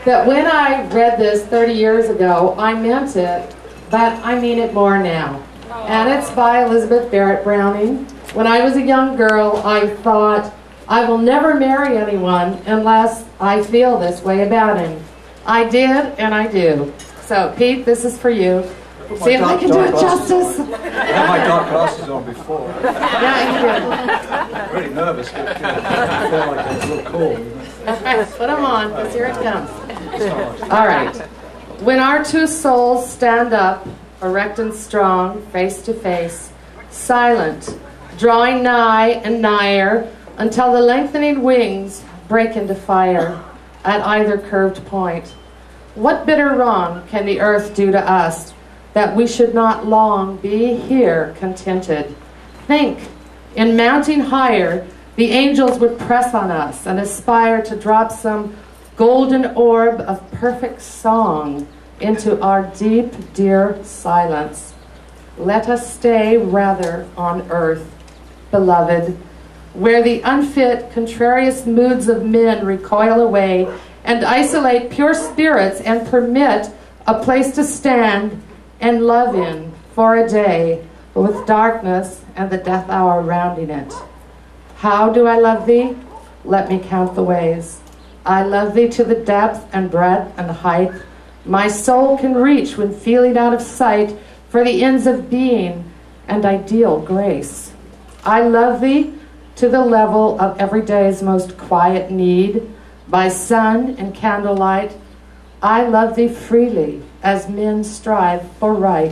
that when I read this 30 years ago, I meant it, but I mean it more now. And it's by Elizabeth Barrett Browning. When I was a young girl, I thought, I will never marry anyone unless I feel this way about him. I did, and I do. So, Pete, this is for you. See if I can do it justice. I had my dark glasses on before. Yeah, you did. I'm really nervous, but I felt like I was a little cool. Put them on, because here it comes. All right. When our two souls stand up, erect and strong, face to face, silent, drawing nigh and nigher, until the lengthening wings break into fire at either curved point. What bitter wrong can the earth do to us, that we should not long be here contented? Think, in mounting higher, the angels would press on us and aspire to drop some golden orb of perfect song into our deep, dear silence. Let us stay rather on earth, beloved, where the unfit, contrarious moods of men recoil away and isolate pure spirits and permit a place to stand and love in for a day, with darkness and the death hour rounding it. How do I love thee? Let me count the ways. I love thee to the depth and breadth and height my soul can reach when feeling out of sight for the ends of being and ideal grace. I love thee to the level of every day's most quiet need, by sun and candlelight. I love thee freely as men strive for right.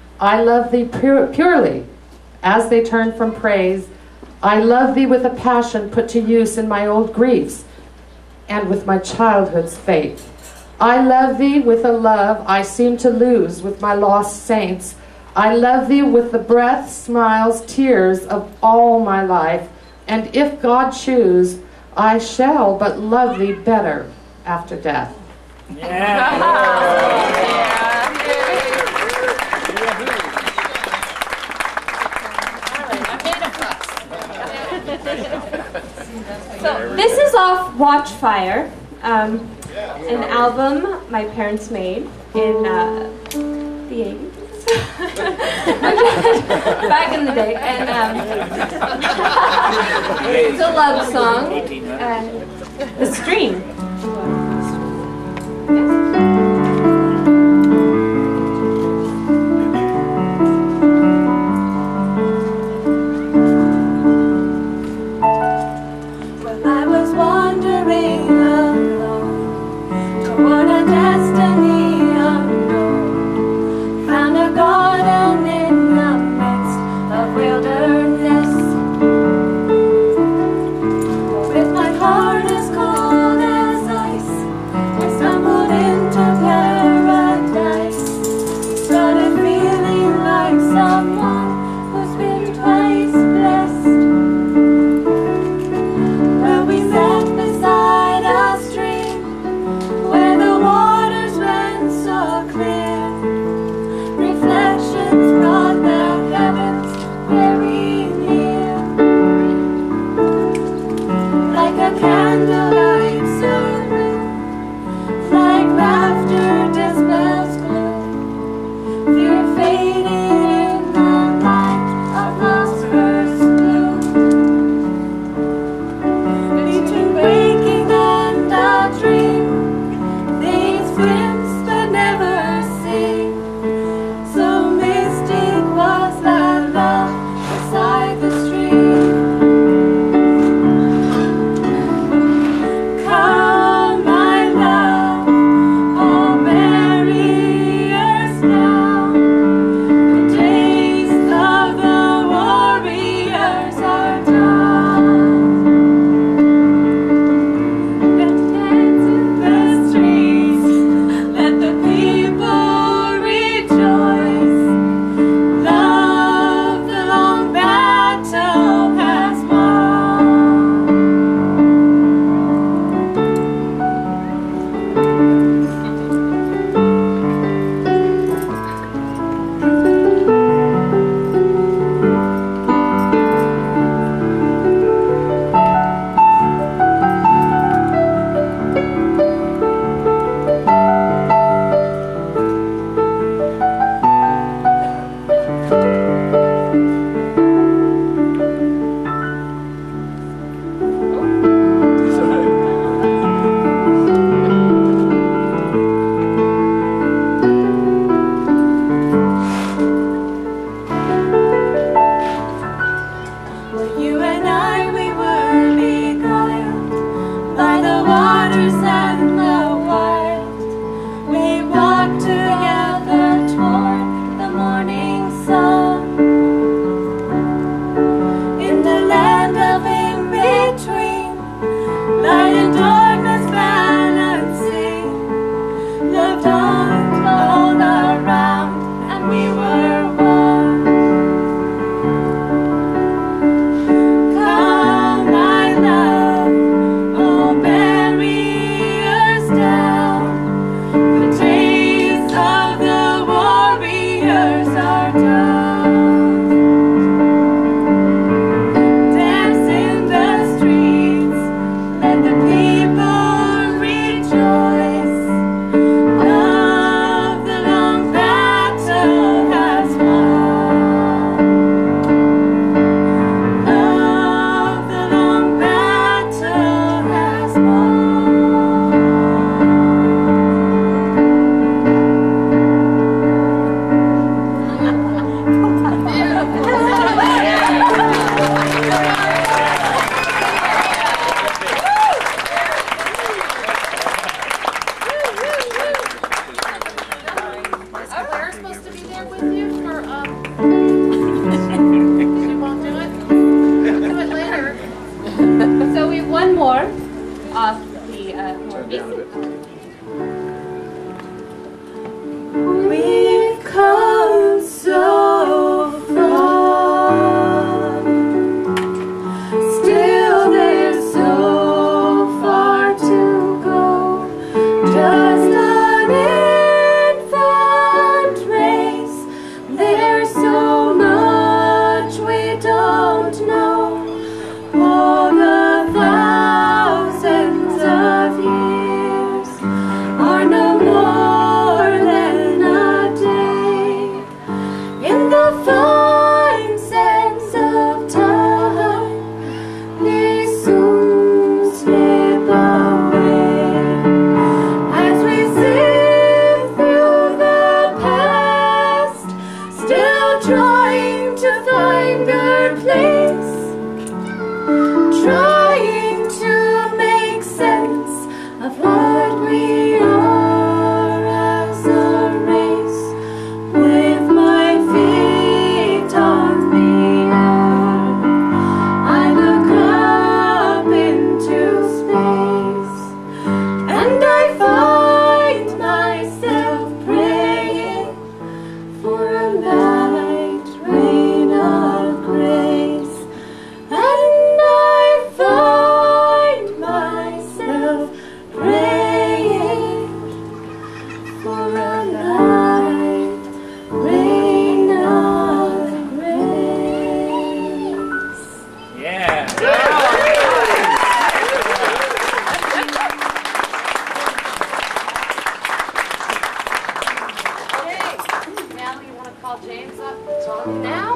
I love thee purely as they turn from praise. I love thee with a passion put to use in my old griefs and with my childhood's faith. I love thee with a love I seem to lose with my lost saints. I love thee with the breath, smiles, tears of all my life. And if God choose, I shall but love thee better after death. So this is off Watchfire, an album my parents made in the 80s. Back in the day, and it's a love song, The Stream. Well, I was wandering alone toward a destiny unknown, found a garden in the midst of wilderness, with my heart as cold as ice. I stumbled in to find our place, trying to make sense of what we are as a race. With my feet on the air, I look up into space, and I find myself praying for a light rain of grace. And I find myself praying for a light rain of grace. Yeah. Natalie, you want to call James up to talk now?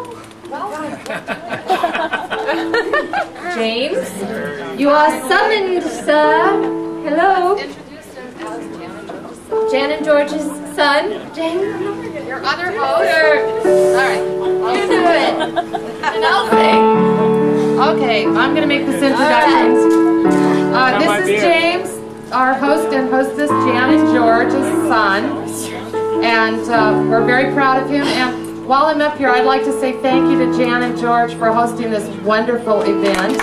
James, you are summoned, sir. Hello. Introduce him as Janet George's son. Jan and George's son. James, Your other host? sure. All right. You do it. And I'll sing. Okay, I'm going to make this introduction. This is James, our host and hostess, Janet George's son. And we're very proud of him. And while I'm up here, I'd like to say thank you to Jan and George for hosting this wonderful event.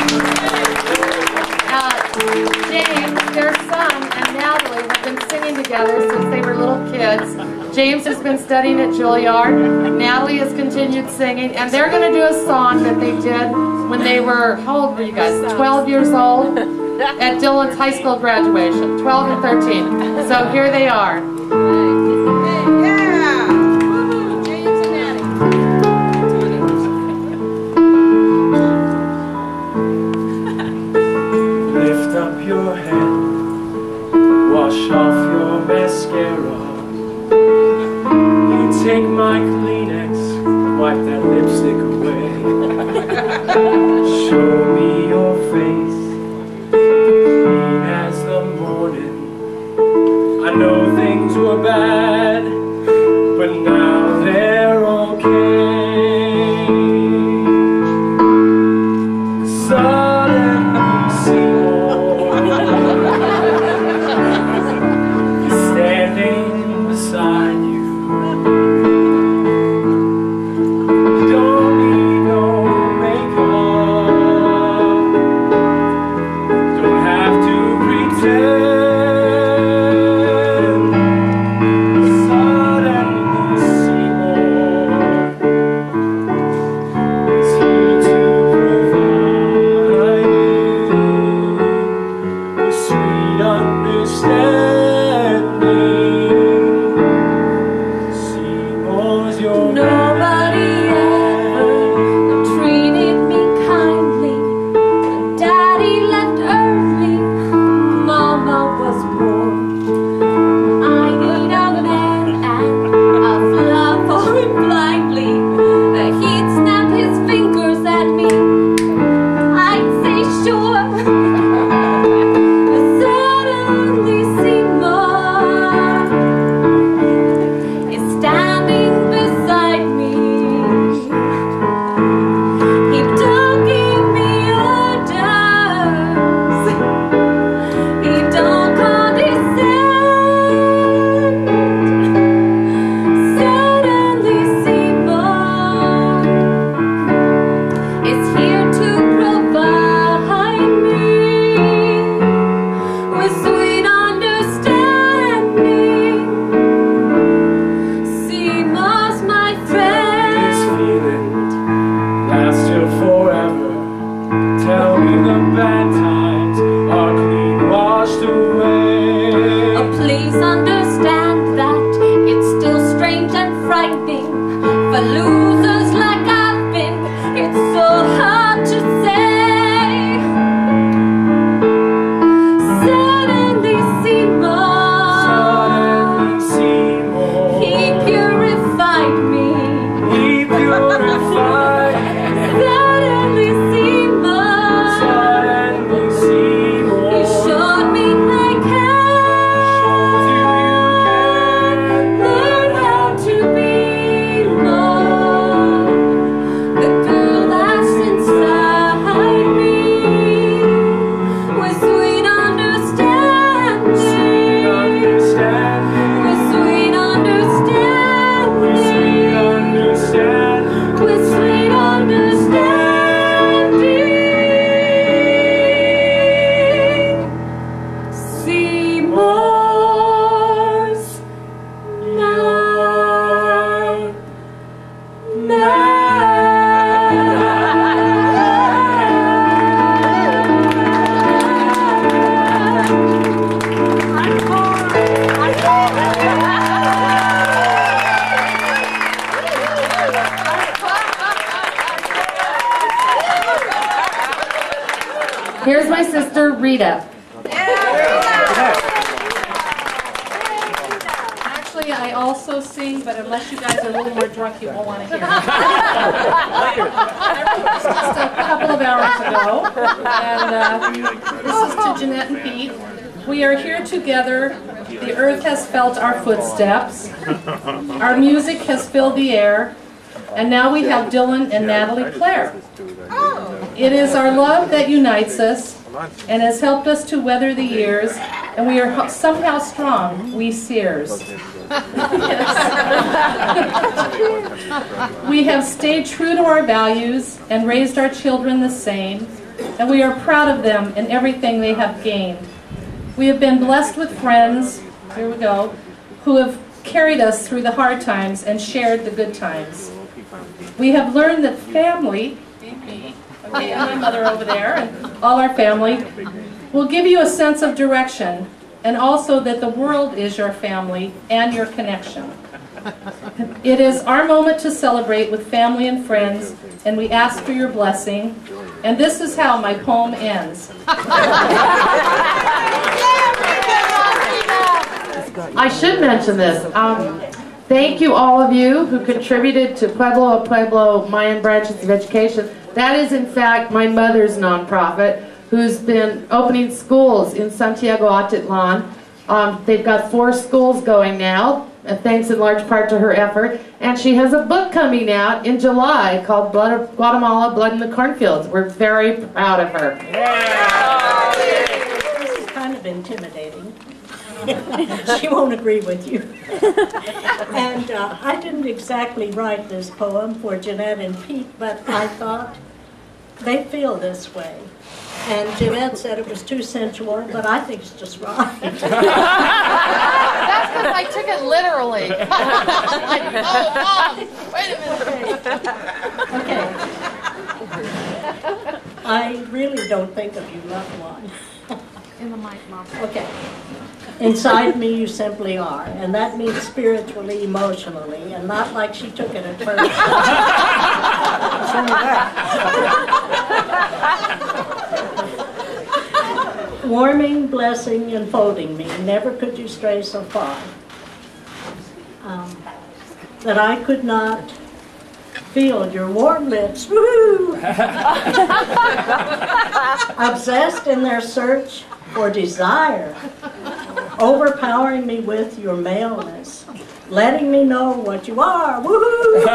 James, their son, and Natalie have been singing together since they were little kids. James has been studying at Juilliard. Natalie has continued singing. And they're going to do a song that they did when they were, how old were you guys? 12 years old? At Dillon's high school graduation. 12 and 13. So here they are. Lift up your head, wash off your mascara. You take my Kleenex, wipe that lipstick away. Show me your face, clean as the morning. I know things were bad, but now they're okay. Suddenly Seymour is standing beside you. Don't Here's my sister, Rita. Actually, I also sing, but unless you guys are a little more drunk, you won't want to hear it. I wrote this just a couple of hours ago, and this is to Jeanette and Pete. We are here together. The earth has felt our footsteps. Our music has filled the air. And now we have Dylan and Natalie Claire. It is our love that unites us and has helped us to weather the years, and we are somehow strong, we Sears. We have stayed true to our values and raised our children the same, and we are proud of them and everything they have gained. We have been blessed with friends, here we go, who have carried us through the hard times and shared the good times. We have learned that family, me, okay, and my mother over there, and all our family, will give you a sense of direction, and also that the world is your family and your connection. It is our moment to celebrate with family and friends, and we ask for your blessing. And this is how my poem ends. I should mention this. Thank you, all of you who contributed to Pueblo a Pueblo Mayan Branches of Education. That is, in fact, my mother's nonprofit, who's been opening schools in Santiago Atitlan. They've got 4 schools going now, thanks in large part to her effort. And she has a book coming out in July called Guatemala, Blood in the Cornfields. We're very proud of her. This is kind of intimidating. She won't agree with you. And I didn't exactly write this poem for Jeanette and Pete, but I thought they feel this way. And Jeanette said it was too sensual, but I think it's just right. That's because I took it literally. Like, oh, Mom, wait a minute. Okay. I really don't think of you, loved one. In the mic, Mom. Okay. Inside me you simply are, and that means spiritually, emotionally, and not like she took it at first. Warming, blessing, and folding me, never could you stray so far. That I could not feel your warm lips, woo! Obsessed in their search for desire, overpowering me with your maleness, letting me know what you are, woohoo!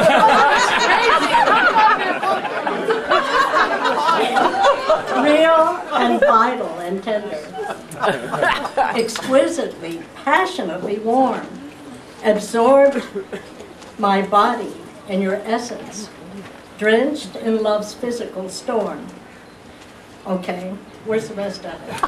Real and vital and tender, exquisitely, passionately warm, absorbed my body and your essence, drenched in love's physical storm. Okay. Where's the rest of it?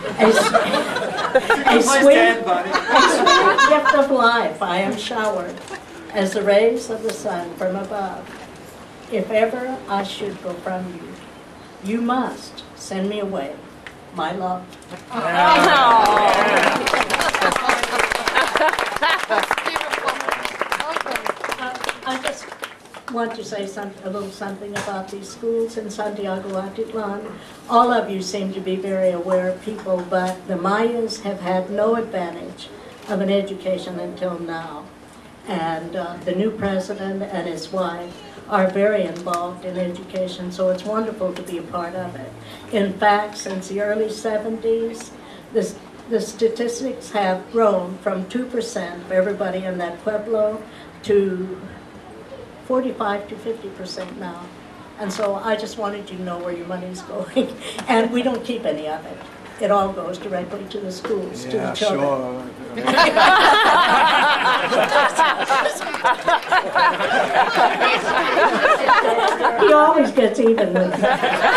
A sweet gift of life I am showered as the rays of the sun from above. If ever I should go from you, you must send me away, my love. I just want to say a little something about these schools in Santiago Atitlan. All of you seem to be very aware people, but the Mayas have had no advantage of an education until now. And the new president and his wife are very involved in education, so it's wonderful to be a part of it. In fact, since the early 70s, the statistics have grown from 2% of everybody in that pueblo to 45 to 50% now. And so I just wanted you to know where your money's going. And we don't keep any of it. It all goes directly to the schools, to the children. Sure. He always gets even with it.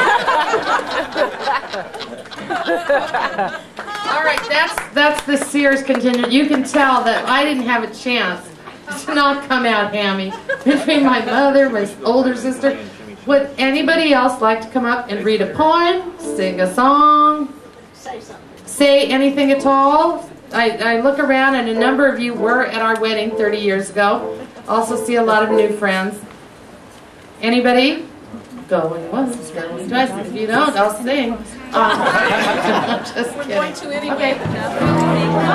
All right, that's the Sears contingent. You can tell that I didn't have a chance to not come out hammy between my mother, my older sister. Would anybody else like to come up and read a poem, sing a song, Say something. say anything at all? I look around and a number of you were at our wedding 30 years ago. Also see a lot of new friends. Anybody? Going once, going twice. If you don't, I'll sing. Just kidding. Going to anyway. Okay.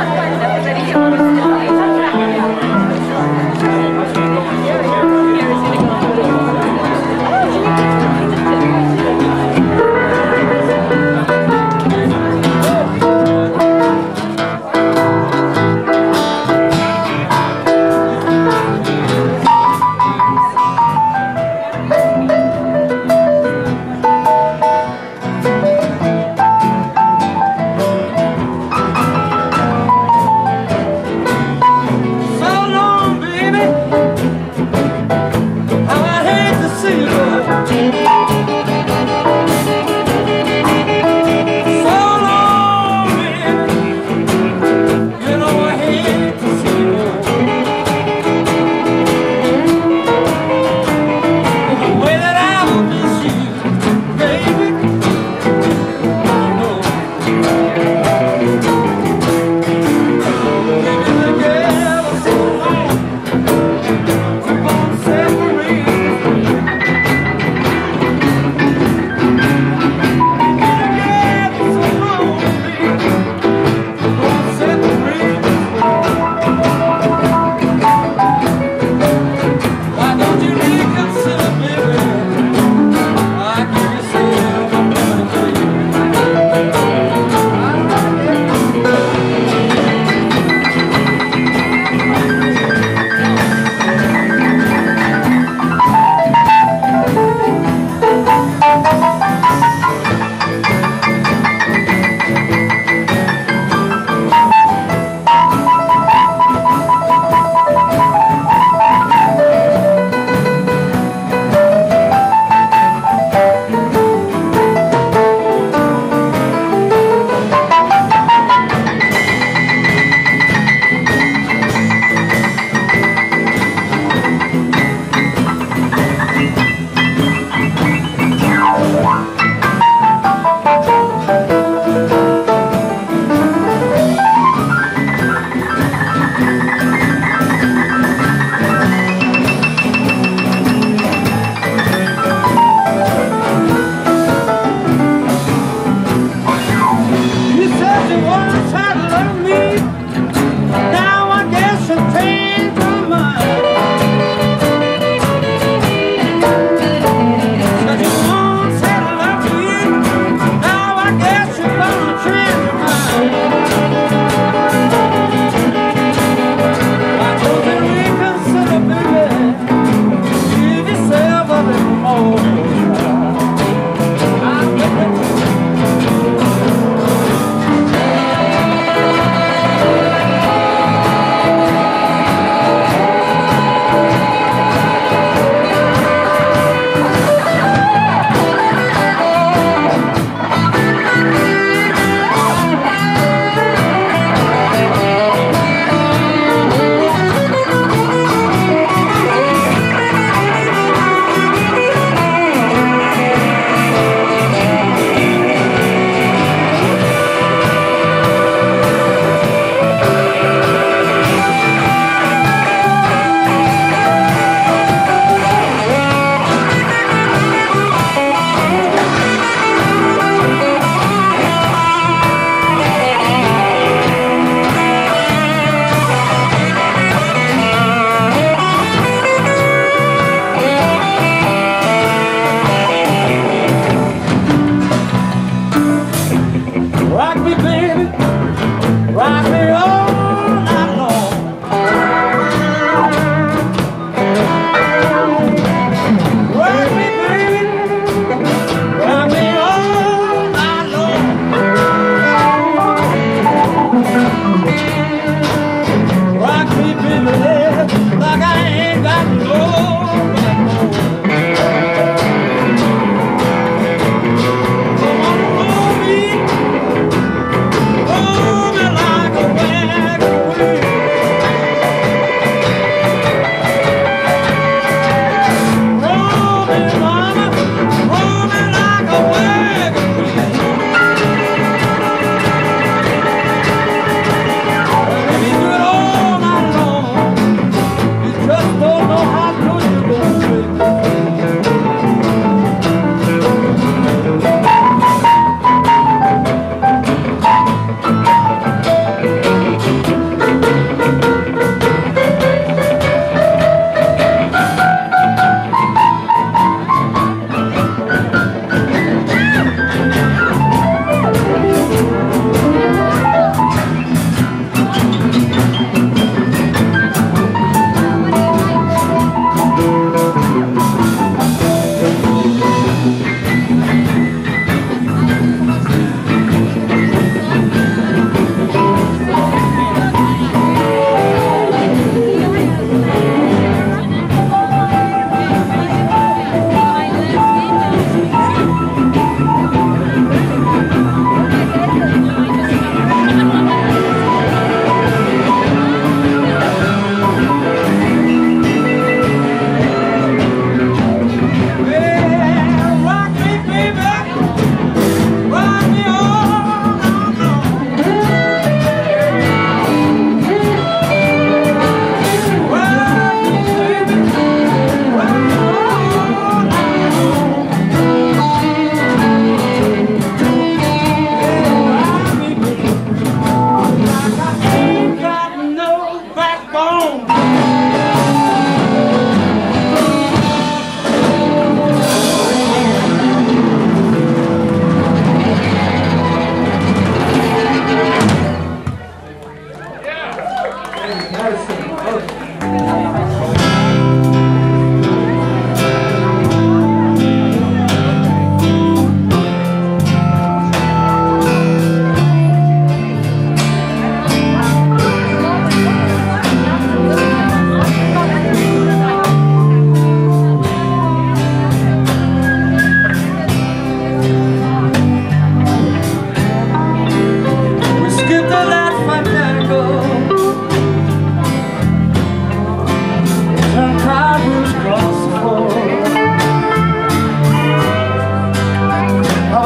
So long, baby. I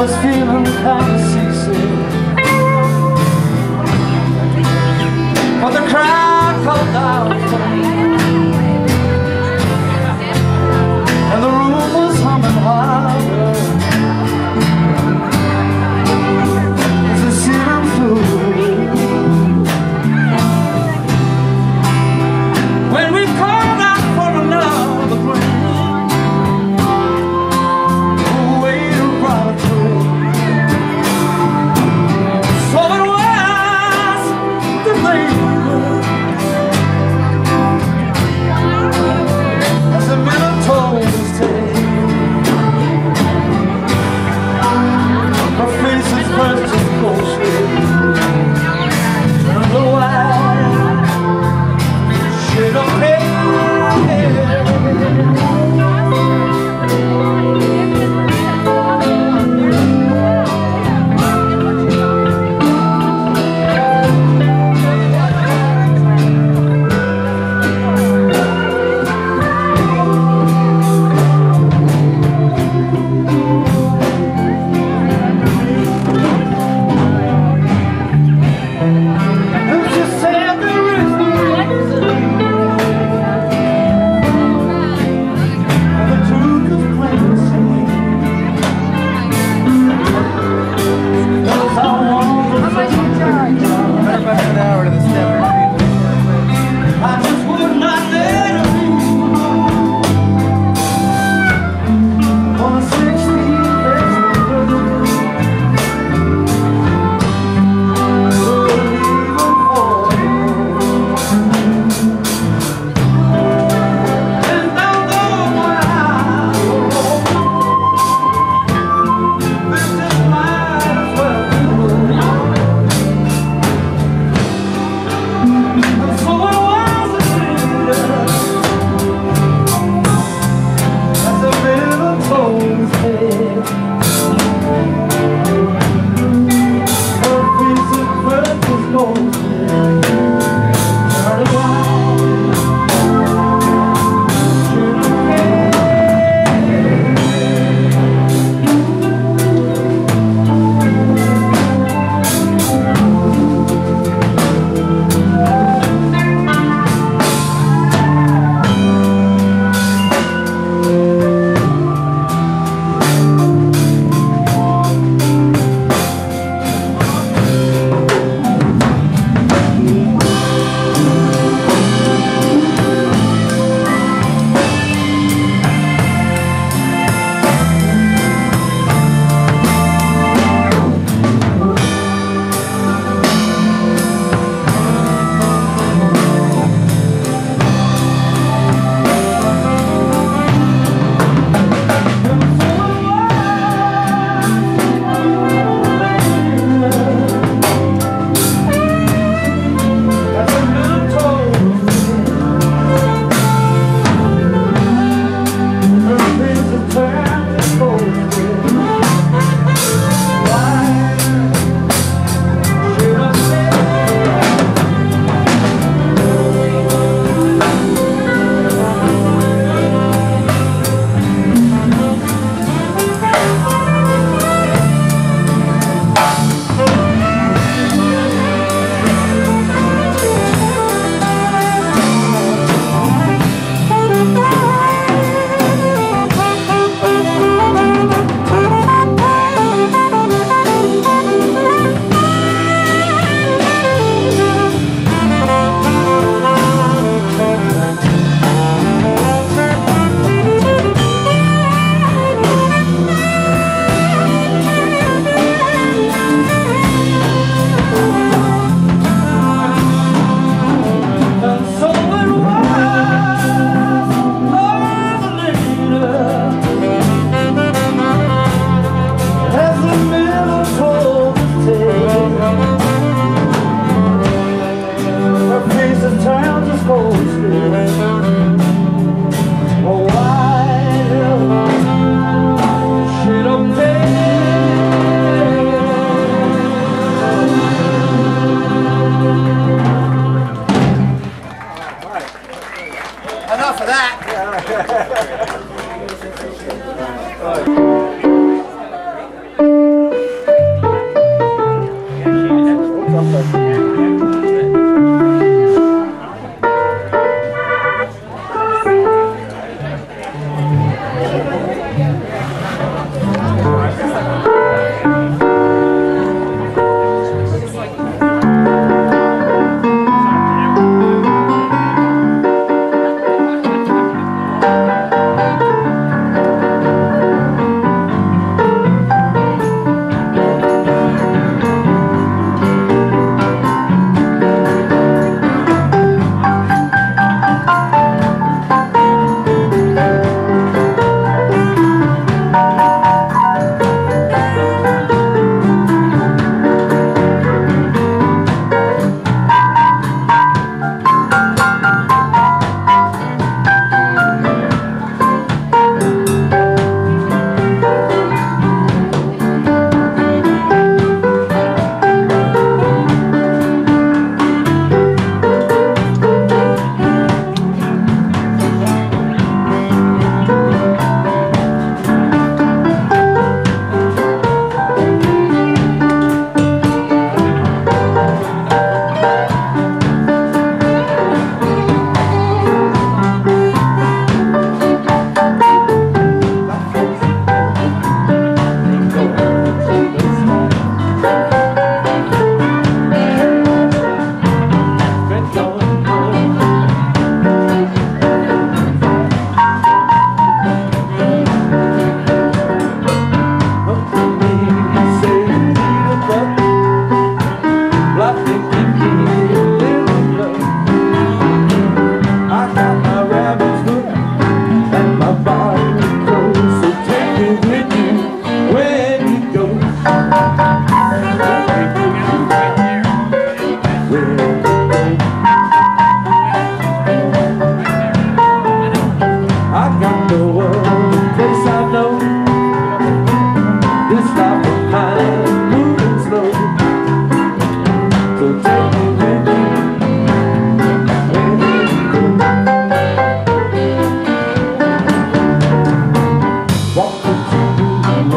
was feeling kind of seasick, but the crowd called out for me, and the room was humming louder as the ceiling flew. When we called out for another friend, who waited right through,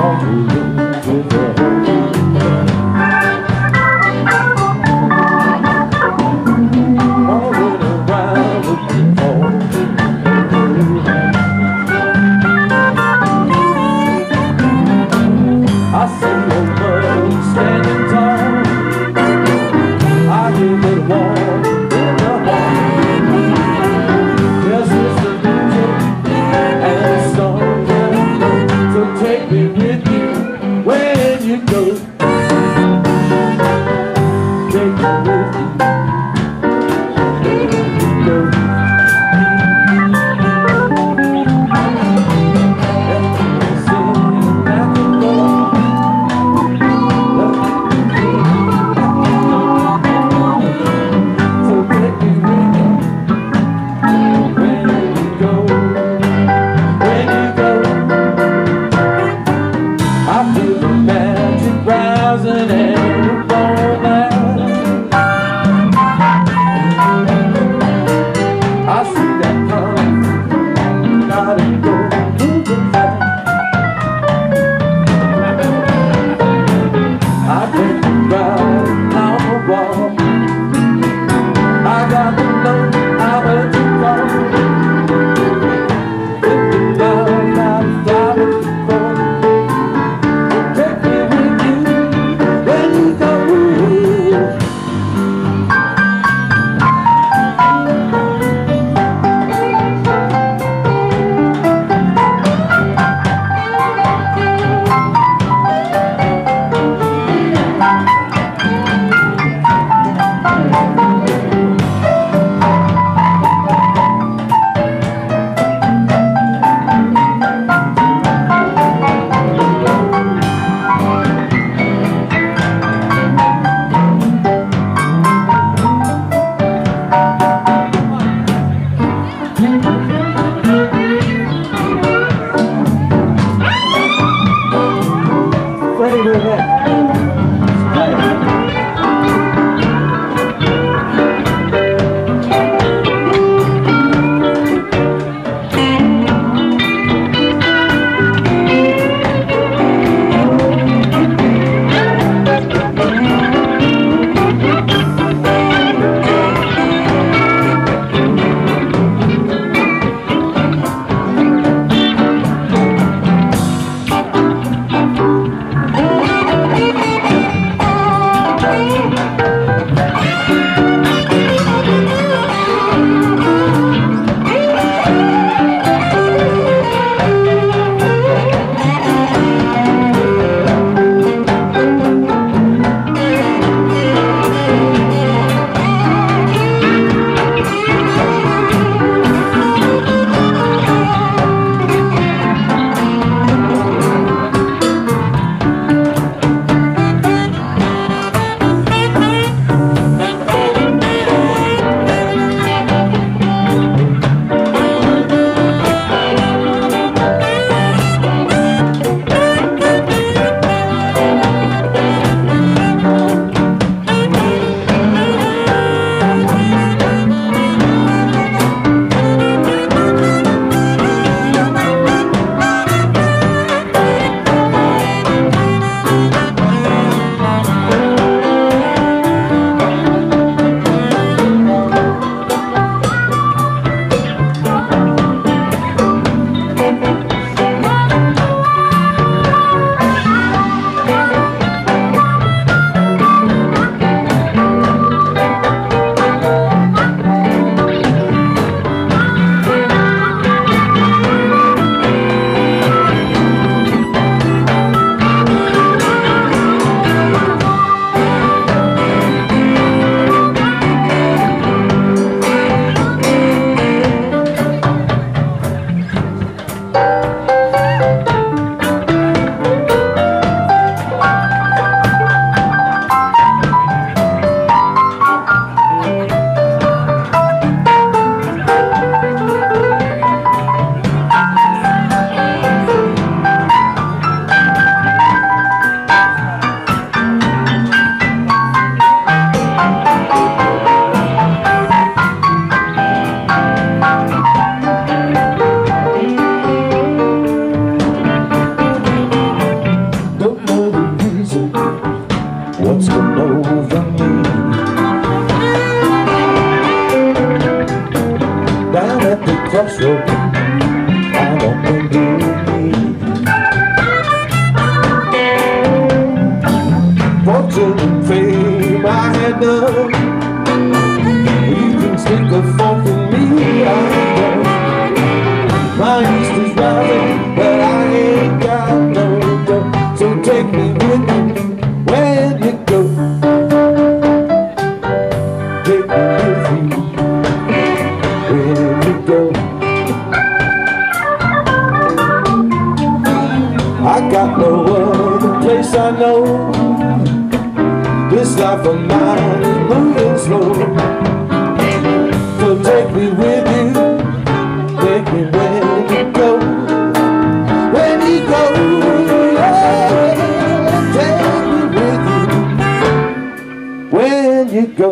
on the road with the rolling around with the phone. I see your mother standing tall. I hear the warm in the hall. Yes, it's the music and the song that I know. So take me with you when you go. Take me with you. fortune and fame I had done. You can stick a fork in me, I'm done. My east is rising, but I ain't got no dough. So take me with you when you go. Take me with you when you go. I got no other place I know. This life of mine is moving slow. So take me with you, take me when you go. When you go, yeah, take me with you when you go.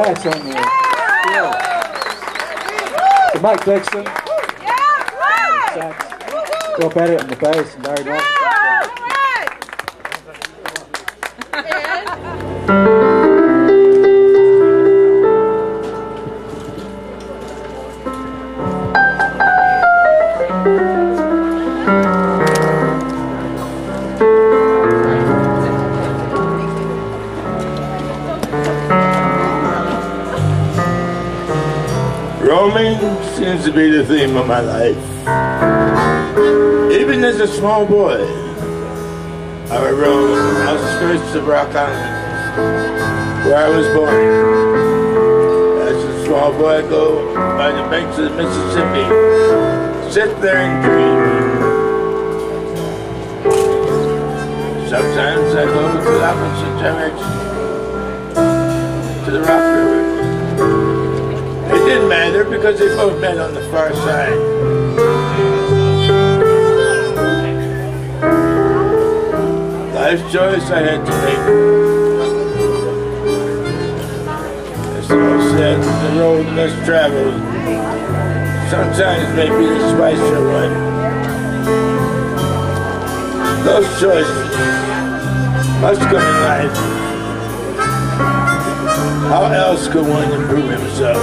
sax on there. Yeah. So Mike Dixon. Sax. Bill Pettit on the bass and Larry Dalton. Roaming seems to be the theme of my life. Even as a small boy, I would roam the outskirts of Rock Island, where I was born. As a small boy, I go by the banks of the Mississippi, sit there and dream. Sometimes I go to the opposite direction, to the Rock River. It didn't matter because they both met on the far side. Life's choice I had to make. As I said, the road less traveled sometimes may be the spicier one. Those choices must come in life. How else could one improve himself?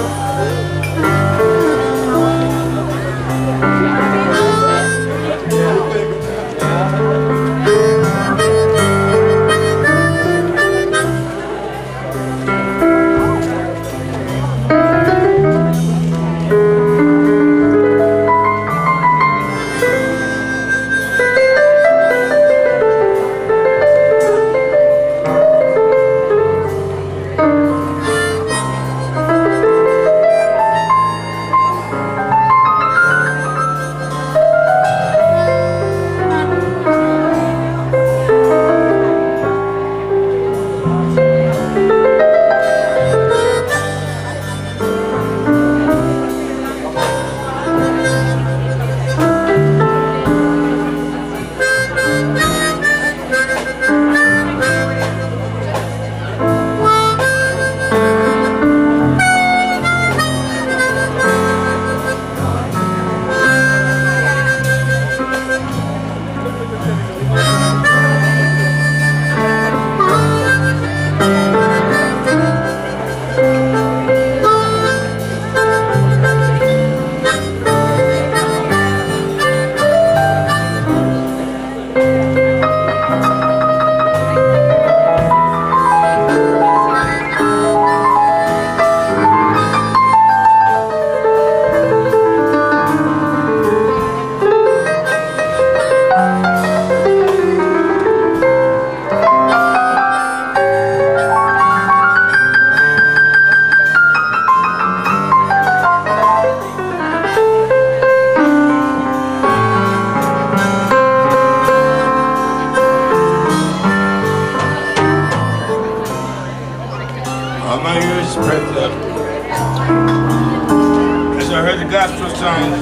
As I heard the gospel songs,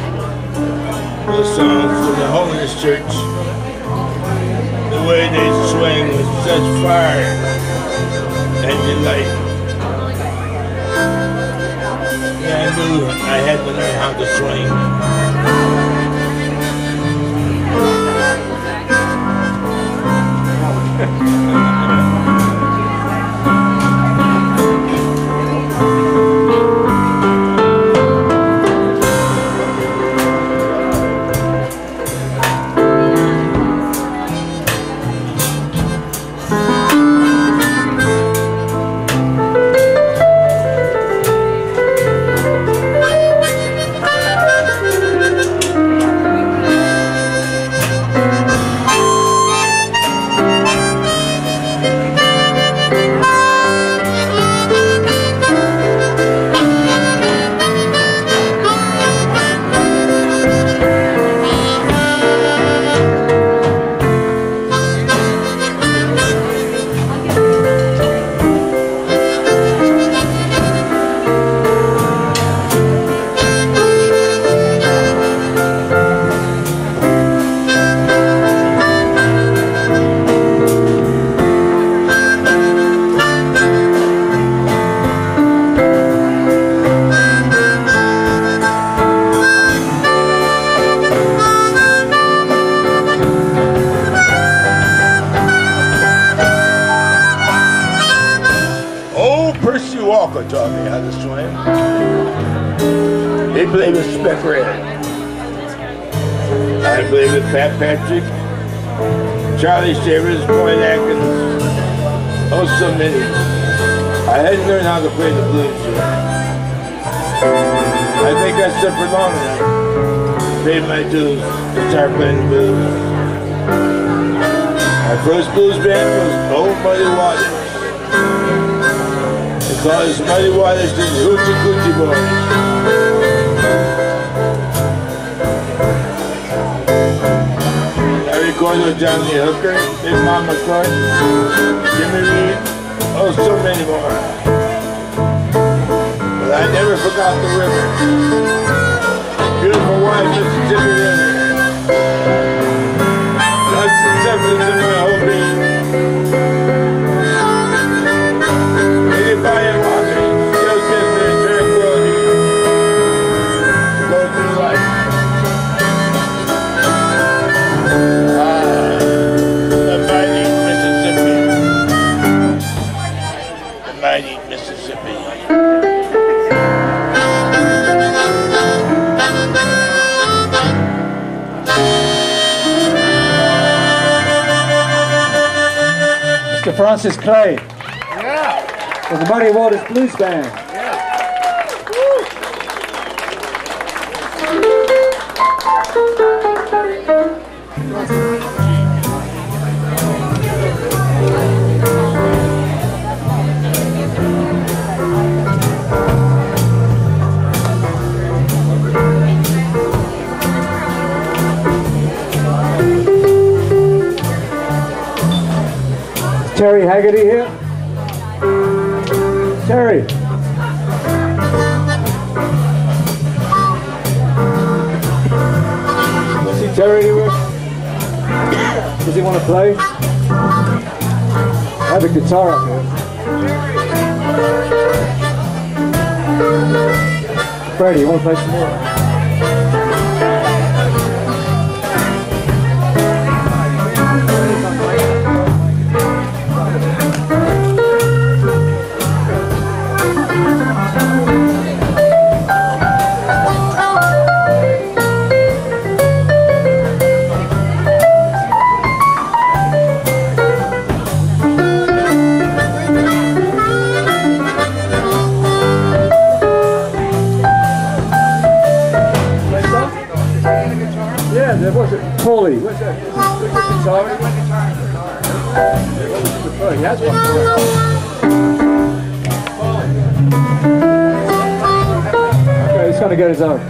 the songs from the Holiness Church, the way they swing with such fire and delight. Yeah, I knew I had to learn how to swing. Papa taught me how to swim. He played with Speck Red. I played with Pat Patrick, Charlie Shavers, Boyd Atkins, oh so many. I hadn't learned how to play the blues yet. I think I slept for long enough. Paid my dues to start playing the blues. My first blues band was Old Muddy Waters. They called us Muddy Waters and Hoochie Coochie Boys. I recorded with Johnny Hooker, Big Mama Clark, Jimmy Reed, oh so many more. But I never forgot the river. Beautiful wide Mississippi River. That's the substance of my whole being. Anybody walking still gives me a tranquility to go through life. The mighty Mississippi. The mighty Mississippi. Mr. Francis Clay. With the Muddy Waters Blues Band. Is Terry Haggerty here? Terry. See Terry anywhere? Does he want to play? I have a guitar up here. Freddie, you want to play some more? What's it? Paulie. What's that? Guitar? He has one. Okay, he's going to get his own.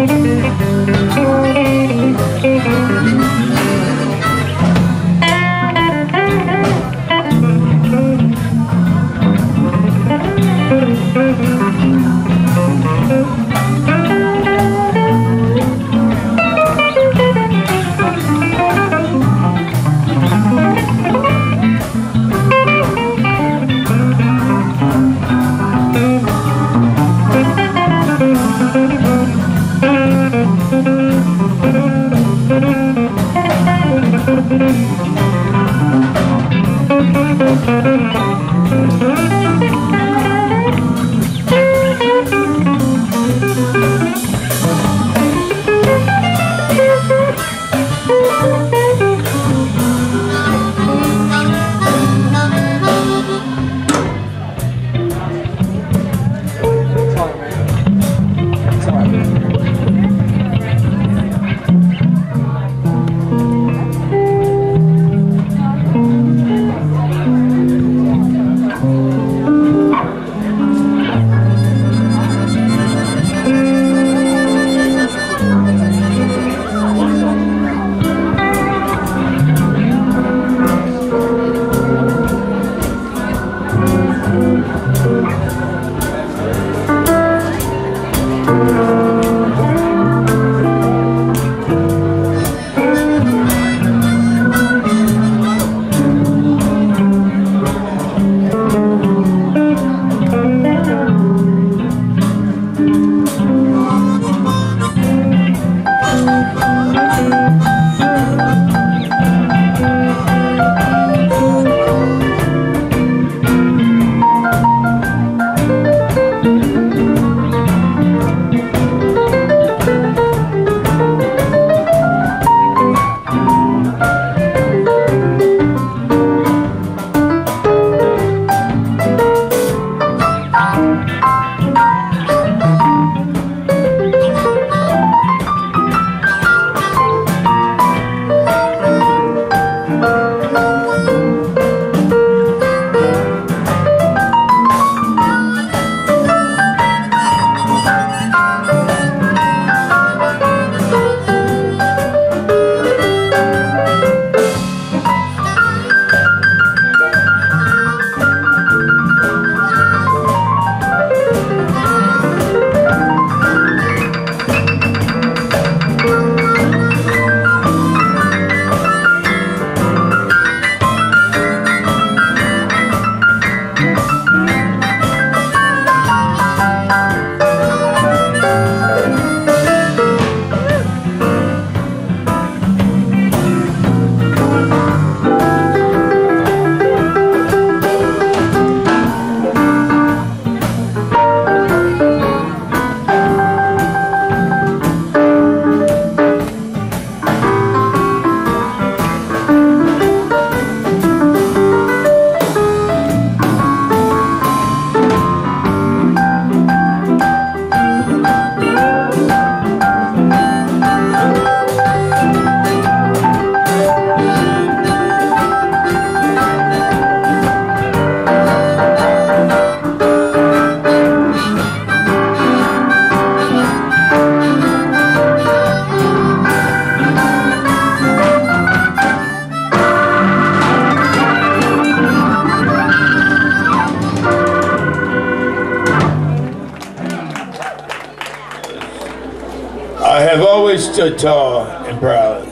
I have always stood tall and proud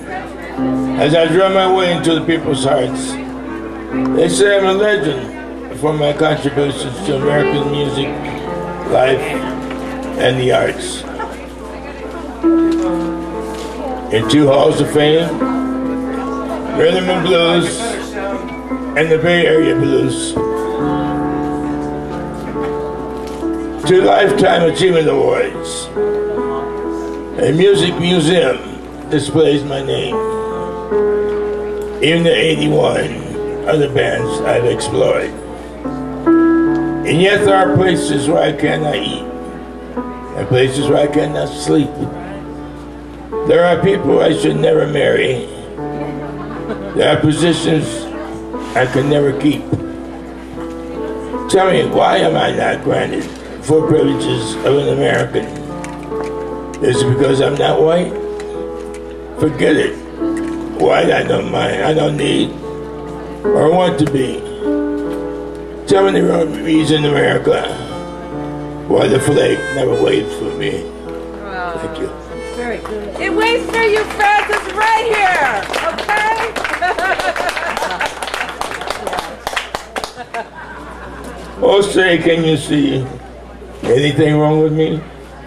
as I drum my way into the people's hearts. They say I'm a legend for my contributions to American music, life, and the arts. In 2 halls of fame, Rhythm and Blues, and the Bay Area Blues. 2 Lifetime Achievement Awards. A music museum displays my name. Even the 81 other bands I've explored. And yet there are places where I cannot eat, and places where I cannot sleep. There are people I should never marry. There are positions I can never keep. Tell me, why am I not granted 4 privileges of an American? Is it because I'm not white? Forget it. White I don't mind, I don't need, or want to be. Tell me the reason America why the flag never waits for me. Wow. Thank you. Very good. It waits for you, Francis, right here. Okay? Oh, say, can you see anything wrong with me?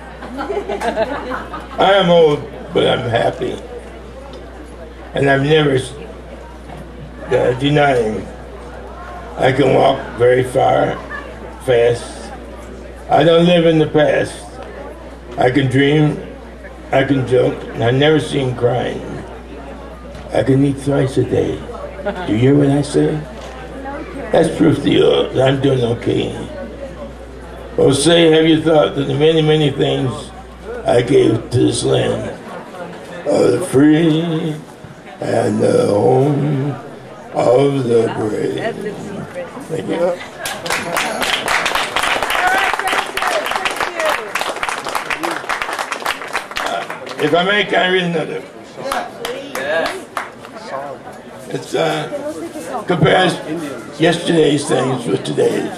I am old, but I'm happy. And I've never denied I can walk very far, fast. I don't live in the past. I can dream, I can joke, and I've never seen crying. I can eat thrice a day. Do you hear what I say? That's proof to you that I'm doing okay. Oh, say, have you thought that the many, many things I gave to this land are the free and the home of the brave? Thank you. If I may, can I read another? It's compares yesterday's things with today's.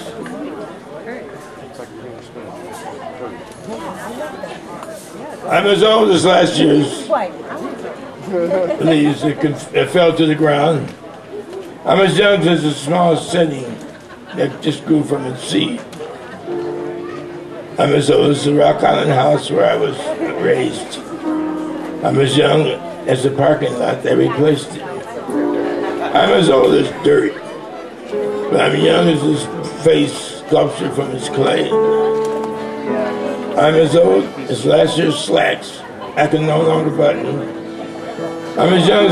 I'm as old as last year's leaves that fell to the ground. I'm as young as the smallest setting that just grew from its seed. I'm as old as the Rock Island house where I was raised. I'm as young as the parking lot that replaced it. I'm as old as dirt, but I'm young as this face sculpture from its clay. I'm as old as last year's slacks I can no longer button. I'm as young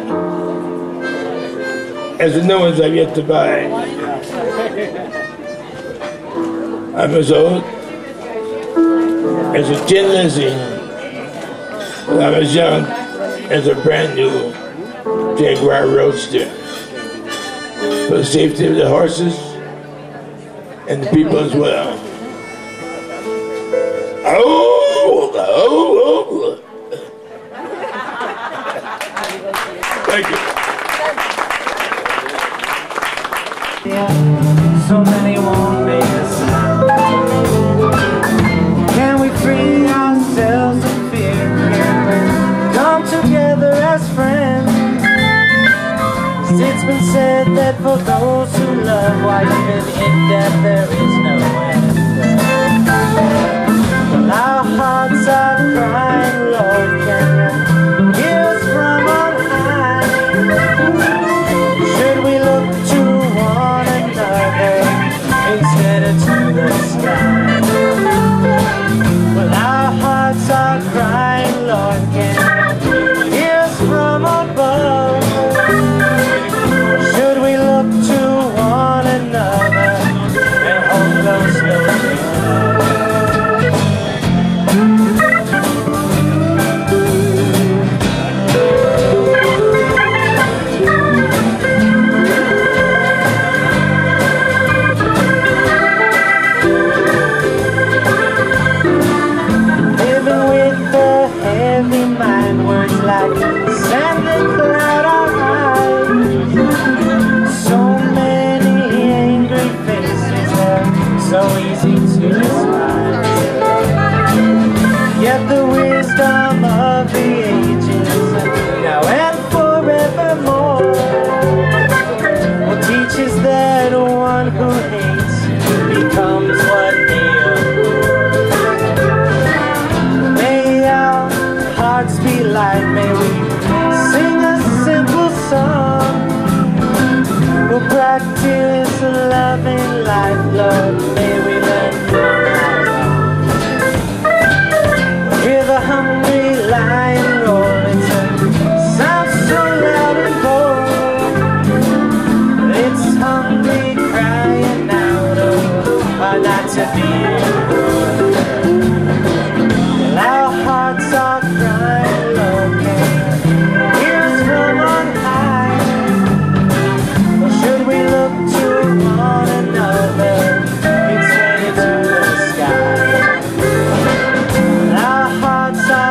as the new ones I've yet to buy. I'm as old as a Tin Lizzie, but I'm as young as a brand new Jaguar Roadster. For the safety of the horses and the people as well. Oh. Thank you. So many won't make a sound. Can we free ourselves of fear? Come together as friends. It's been said that for those who love, why even in death there is no end. Well, our hearts are crying, Lord, can you hear us from on high? Should we look to one another instead of to the sky? Well, our hearts are crying, Lord, can you hear us from above? Should we look to one another and hold those lips? Living with a heavy mind, words like sand and cloud are high. So many angry faces are so easy to despise. Yet the wisdom of the ages, now and forevermore, will teach us that one who hates becomes what they adore. May our hearts be light, may we sing a simple song. We'll practice loving life, Lord, may we learn from our love. Hear the hungry lion roar, it's a sound so loud and bold. It's hungry crying out, oh, not to be ignored. Well, our hearts are crying, Lord, can you hear us from on high? Or should we look to one another instead to the sky? Well, our hearts are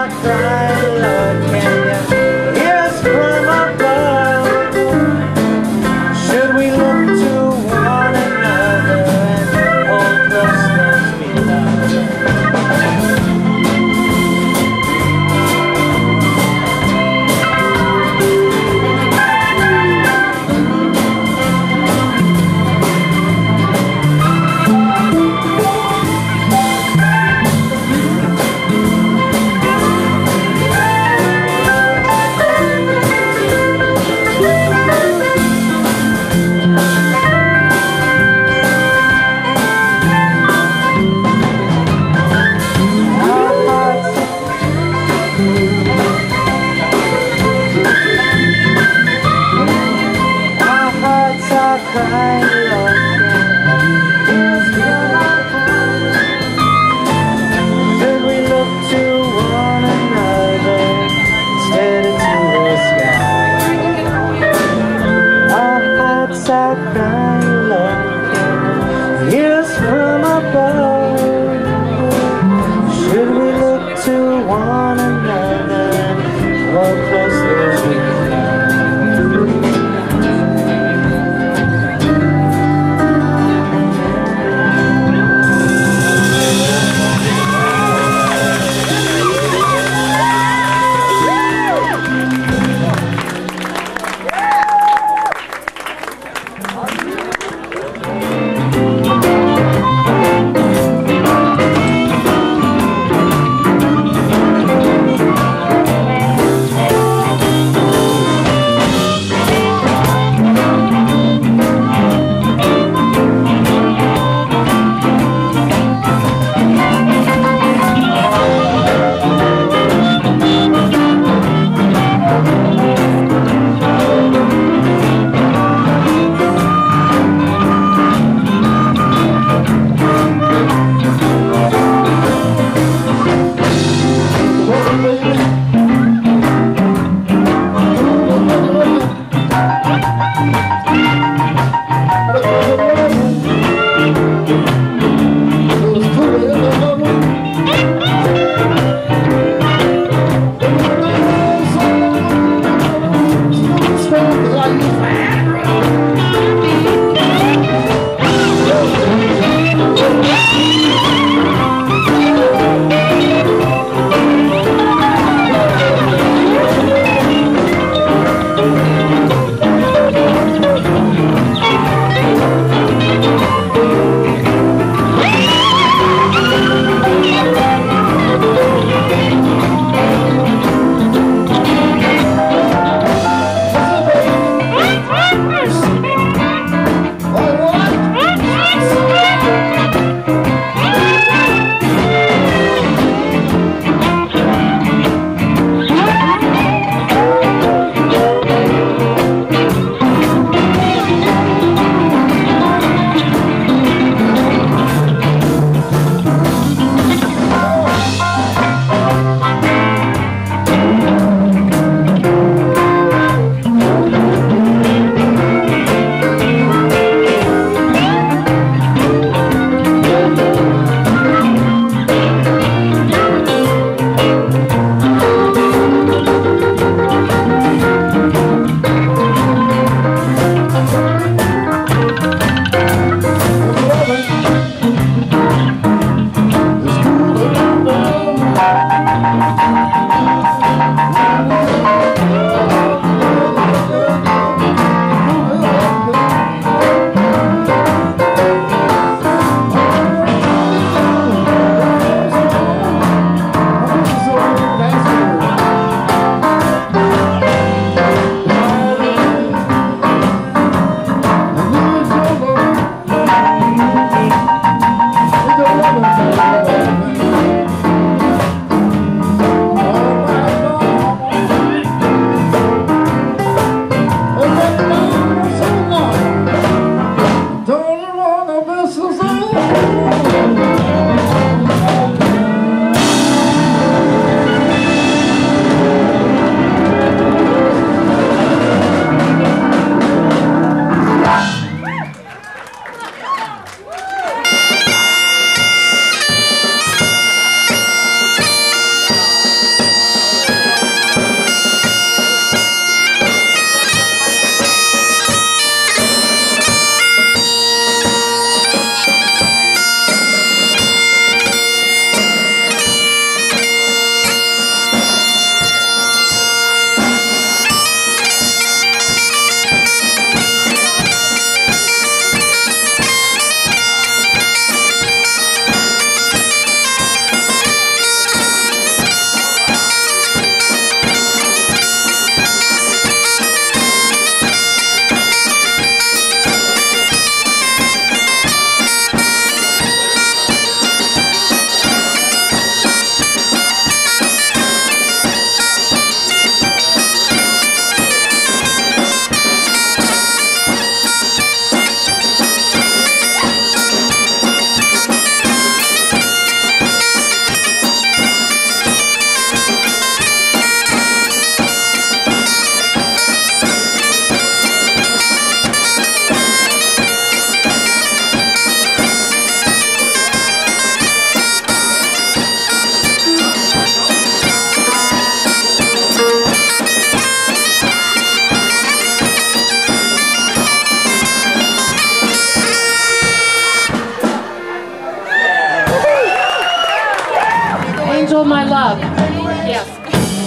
across the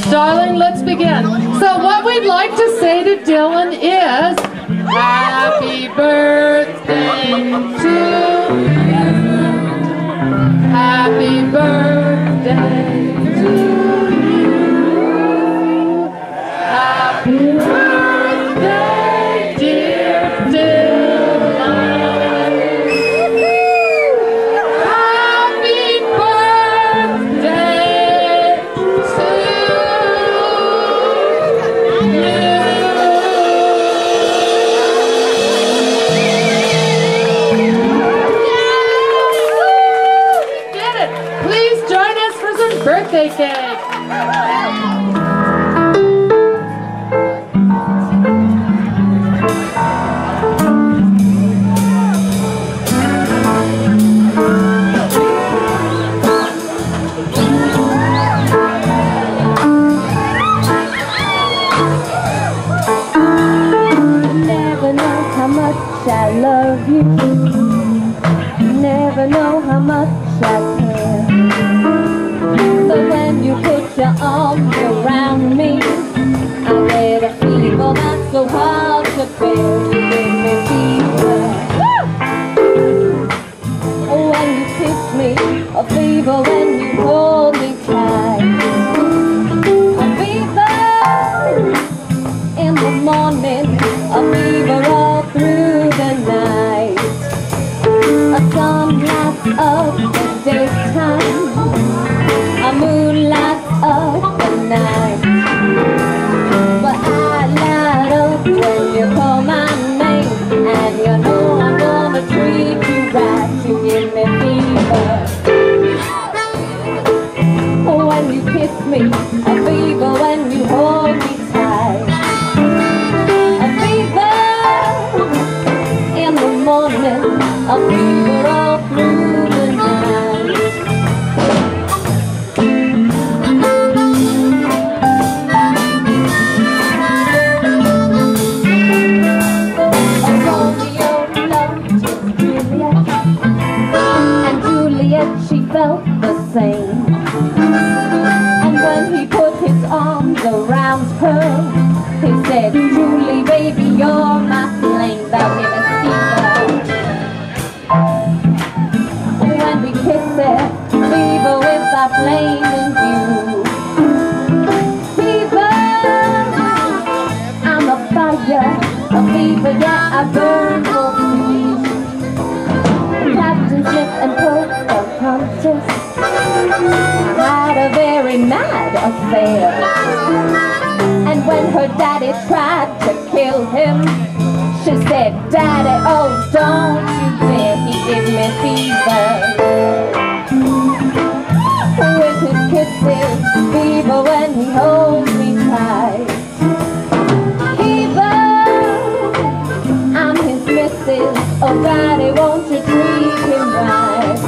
Darling, let's begin. So what we'd like to say to Dylan is, happy birthday to you. Happy birthday to you. Happy birthday, dear Dylan. Happy birthday to Get it! Please join us for some birthday cake. Never know how much I love you. Never know how much I care. But when you put your arms around me, I get a fever that's so hard to bear. You give me fever. When you kiss me, a fever when you hold me tight. A fever in the morning, a fever all through the night. A sun lights up the daytime, a moon lights up the night. But I light up when you call my name, and you know I'm gonna treat you right. You give me fever. When you kiss me, a fever when you hold me tight. A fever in the morning, a fever all through the night. Romeo loved Juliet, and Juliet, she felt the same. And when he put his arms around her, he said, Julie, baby, you're my flame. Thou givest fever. When we kiss it, fever without blaming you. Fever, I'm a fire, a fever, yeah, I burn for you. Captain Smith and Pope are conscious. Had a very mad affair. And when her daddy tried to kill him, she said, Daddy, oh, don't you dare, he give me fever. With his kisses, fever when he holds me tight. Fever, I'm his missus, oh, Daddy, won't you treat him right?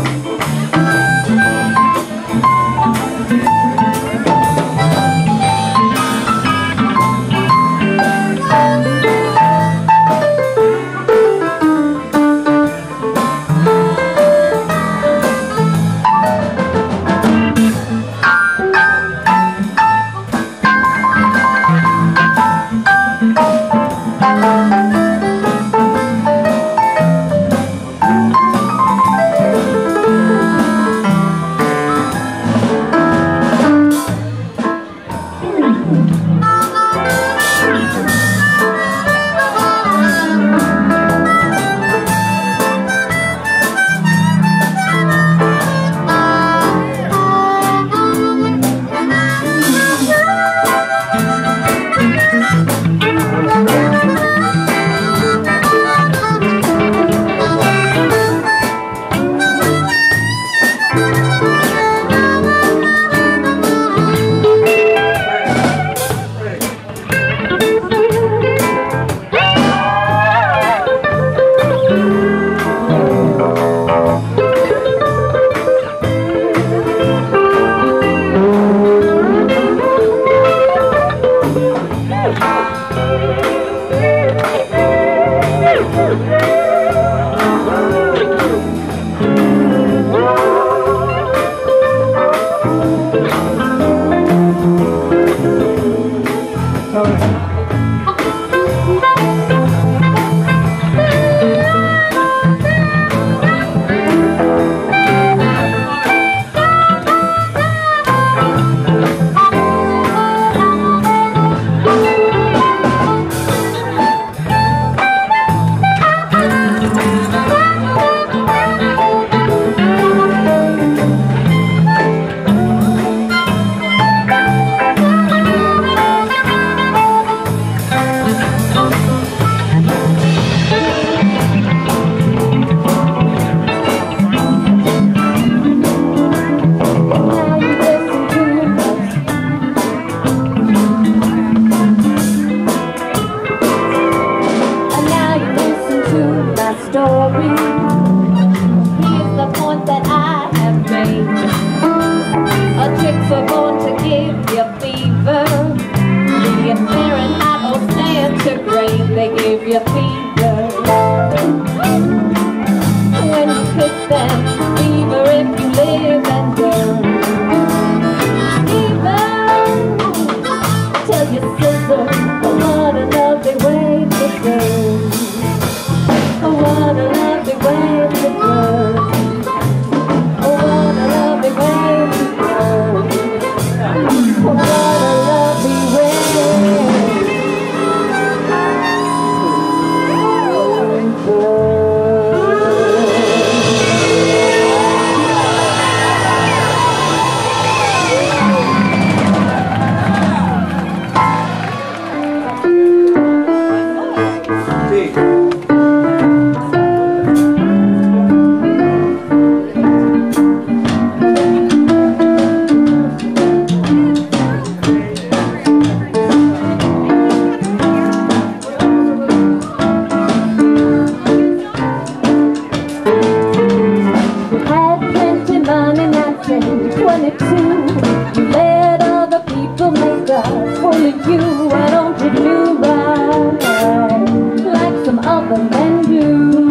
you, why don't you do right like some other men do?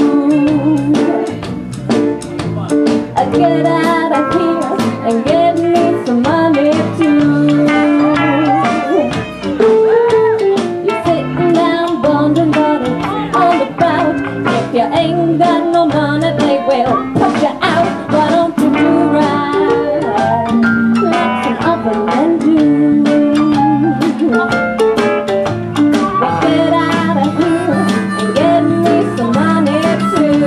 Get out of here and get me some money too. You're sitting down wondering what it's all about. If you ain't got no money, they will put you out. Why don't you do right like some other men do? Well, get out of here and get me some money too.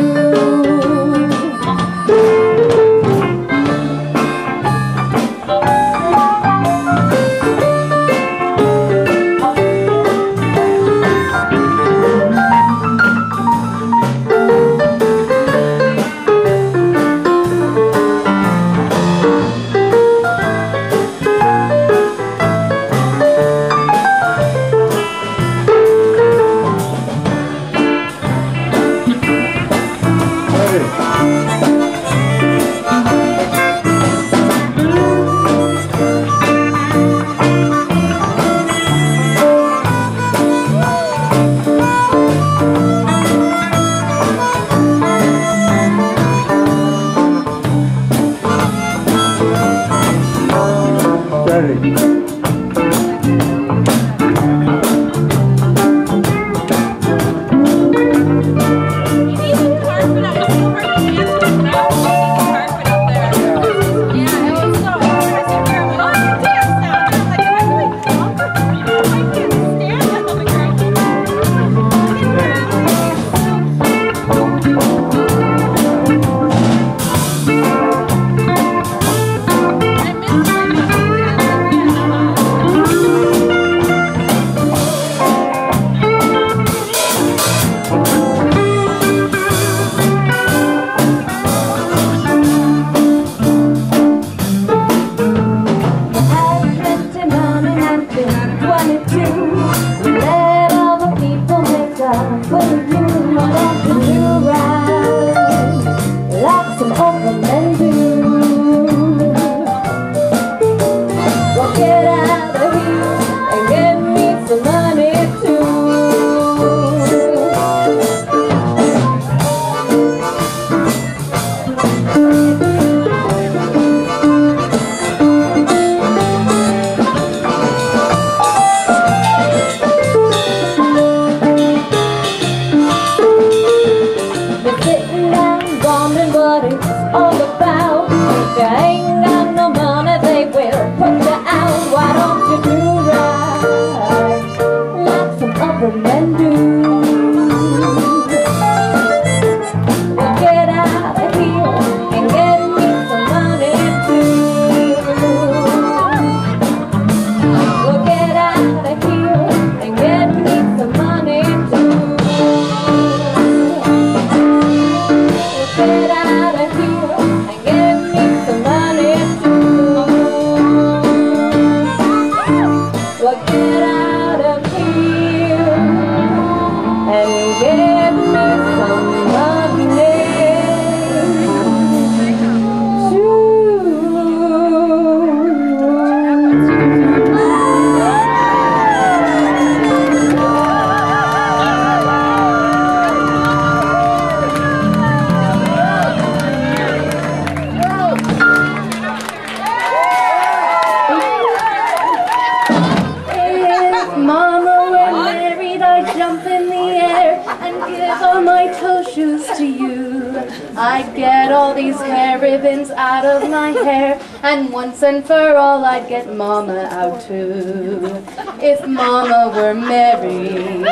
I'd get all these hair ribbons out of my hair, and once and for all I'd get Mama out too. If Mama were married,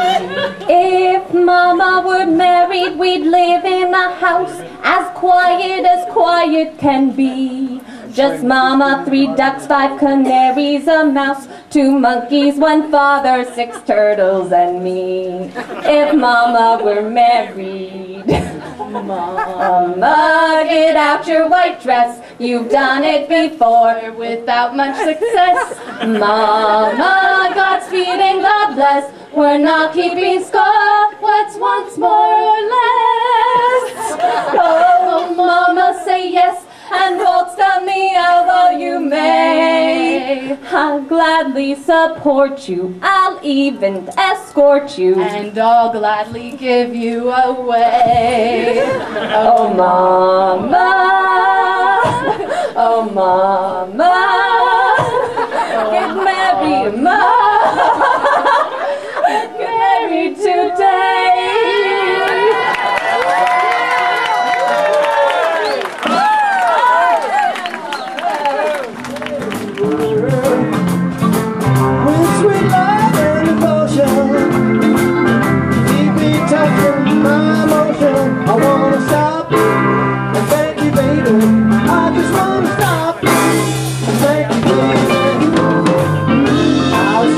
if Mama were married, we'd live in a house as quiet can be. Just Mama, 3 ducks, 5 canaries, a mouse, 2 monkeys, 1 father, 6 turtles, and me. If Mama were married. Mama, get out your white dress. You've done it before without much success. Mama, Godspeed and God bless. We're not keeping score. What's once more or less? Oh, Mama, say yes. and waltz down the aisle you may. I'll gladly support you, I'll even escort you, and I'll gladly give you away. Oh mama, oh mama, get married, mama, get married today. With sweet love and devotion, keep me touching my emotion. I wanna stop and thank you, baby. I just wanna stop and thank you, baby. I'll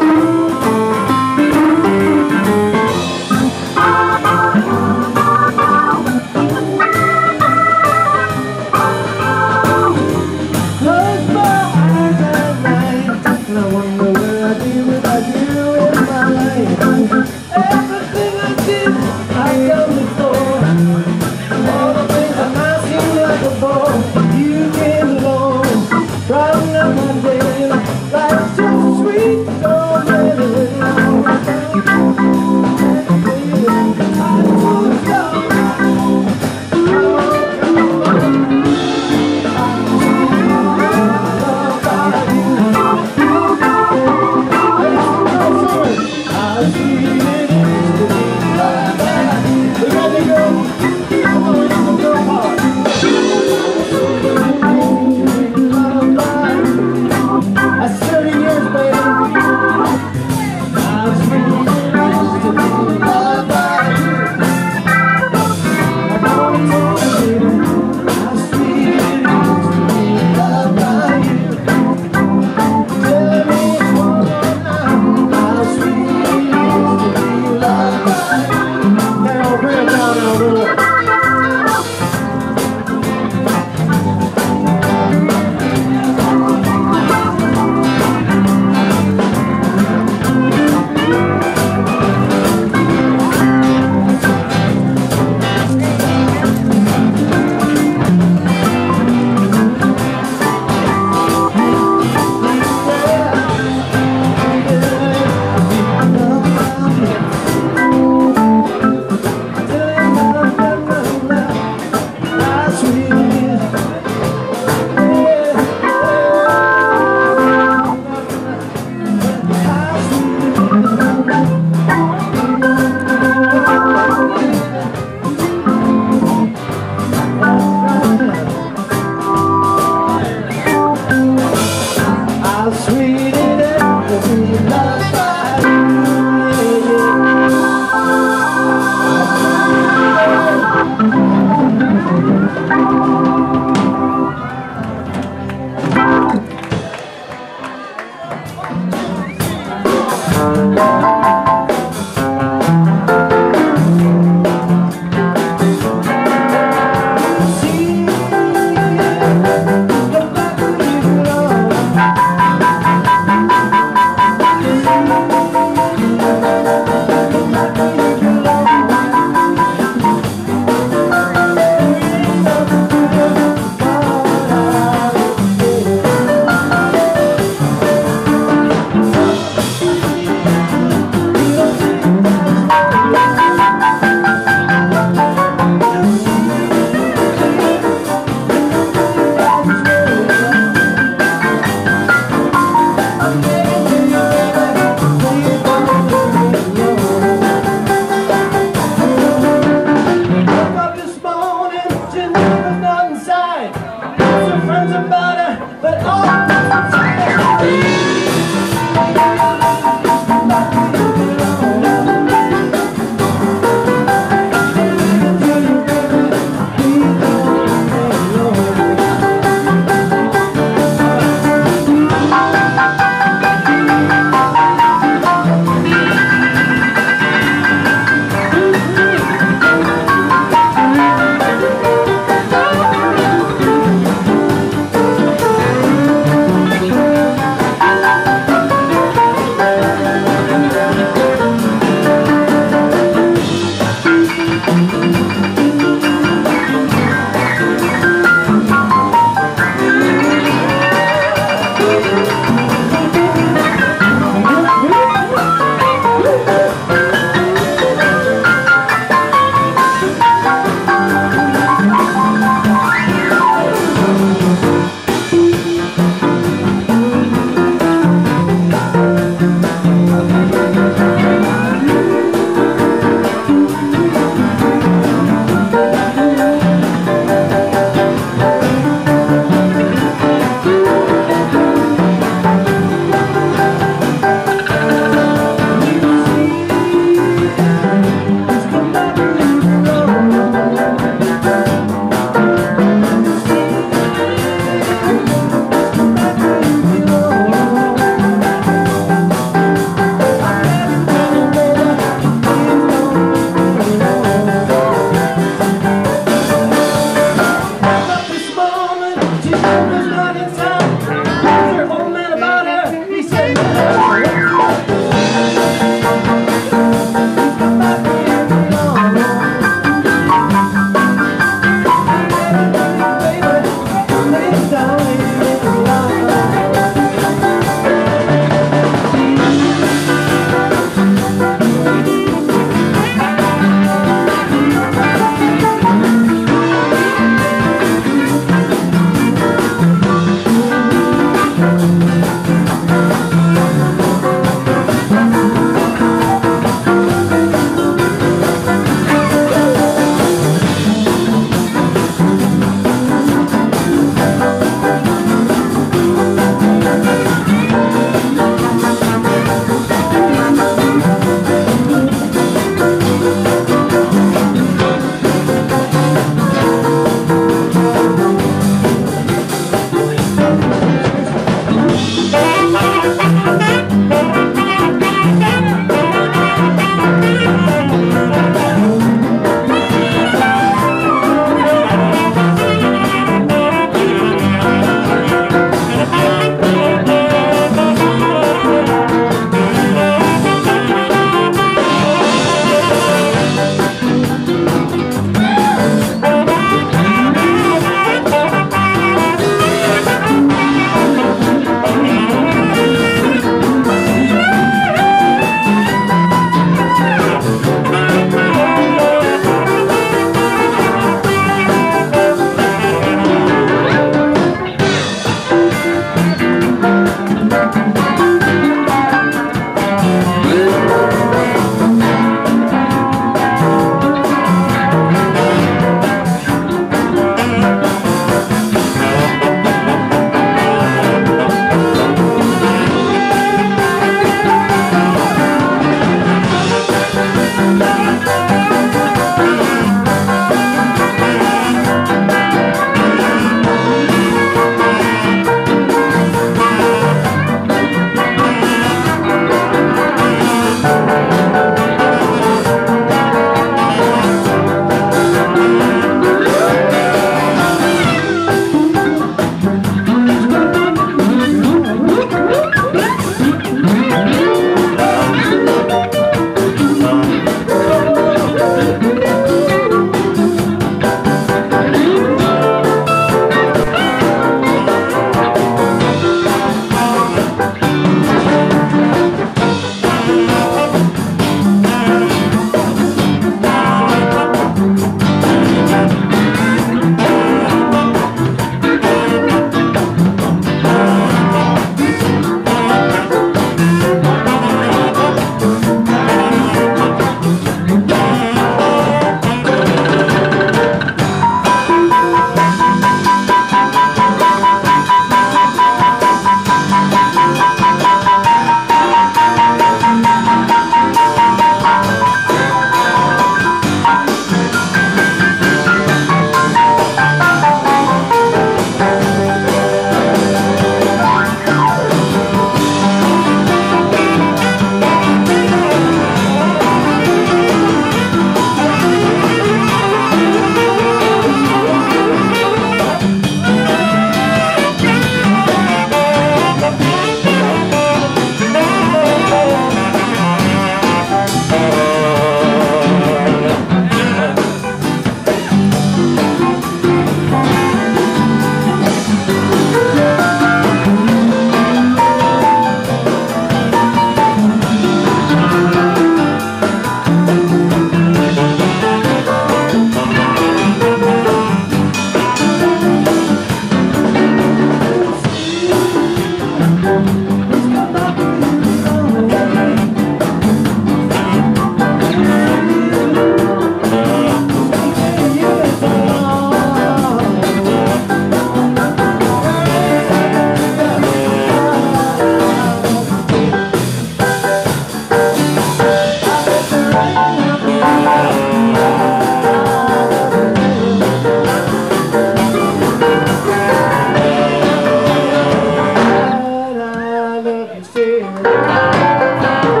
you feel.